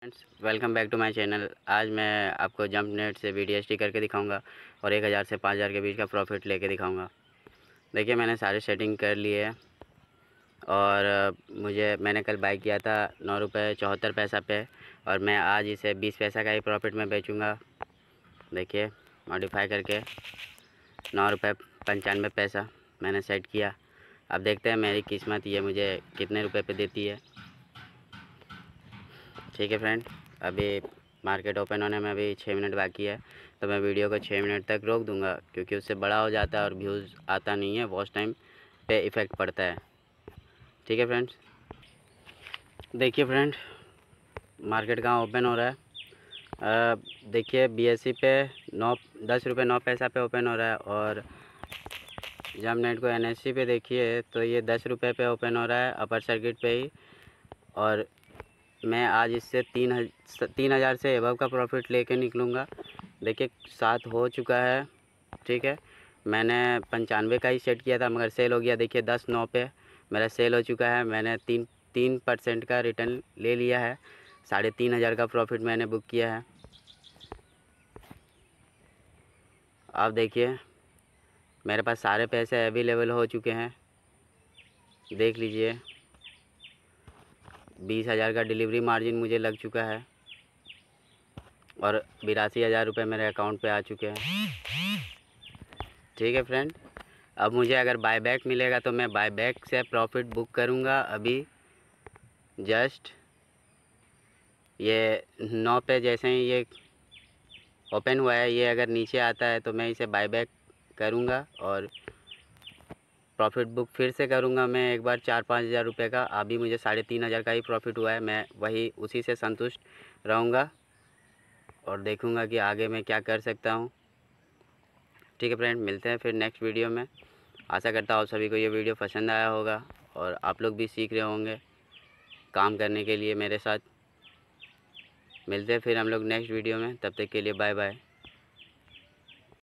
Friends, welcome back to my channel. आज मैं आपको जंप नेट से BDST करके दिखाऊंगा और 1000 से 5000 के बीच का प्रॉफिट लेके दिखाऊंगा। देखिए, मैंने सारी सेटिंग कर ली है और मैंने कल बाई किया था 9 रुपये 74 पैसा पे और मैं आज इसे 20 पैसा का ही प्रॉफिट में बेचूंगा। देखिए, मॉडिफाई करके 9 रुपये 95 पैसा मैंने सेट किया। अब देखते हैं मेरी किस्मत ये मुझे कितने रुपए पे देती है। ठीक है फ्रेंड, अभी मार्केट ओपन होने में अभी 6 मिनट बाकी है, तो मैं वीडियो को 6 मिनट तक रोक दूंगा क्योंकि उससे बड़ा हो जाता है और व्यूज़ आता नहीं है, वॉच टाइम पे इफ़ेक्ट पड़ता है। ठीक है फ्रेंड्स, देखिए फ्रेंड, मार्केट कहाँ ओपन हो रहा है। देखिए BSC पे 10 रुपये 9 पैसा पे ओपन हो रहा है और जब नेट को NSE पे देखिए तो ये 10 रुपये पे ओपन हो रहा है अपर सर्किट पे ही। और मैं आज इससे 3000 से एबव का प्रॉफिट लेके निकलूँगा। देखिए 7 हो चुका है। ठीक है, मैंने 95 का ही सेट किया था मगर सेल हो गया। देखिए 10-9 पे मेरा सेल हो चुका है। मैंने 3% का रिटर्न ले लिया है। 3500 का प्रॉफिट मैंने बुक किया है। आप देखिए मेरे पास सारे पैसे अवेलेबल हो चुके हैं, देख लीजिए। 20,000 का डिलीवरी मार्जिन मुझे लग चुका है और 82,000 रुपये मेरे अकाउंट पे आ चुके हैं। ठीक है फ्रेंड, अब मुझे अगर बायबैक मिलेगा तो मैं बायबैक से प्रॉफिट बुक करूँगा। अभी जस्ट ये 9 पे जैसे ही ये ओपन हुआ है, ये अगर नीचे आता है तो मैं इसे बायबैक करूँगा और प्रॉफिट बुक फिर से करूँगा मैं एक बार 4-5 हज़ार रुपये का। अभी मुझे 3500 का ही प्रॉफिट हुआ है, मैं वही उसी से संतुष्ट रहूँगा और देखूँगा कि आगे मैं क्या कर सकता हूँ। ठीक है फ्रेंड, मिलते हैं फिर नेक्स्ट वीडियो में। आशा करता हूँ सभी को ये वीडियो पसंद आया होगा और आप लोग भी सीख रहे होंगे काम करने के लिए मेरे साथ। मिलते हैं फिर हम लोग नेक्स्ट वीडियो में, तब तक के लिए बाय बाय।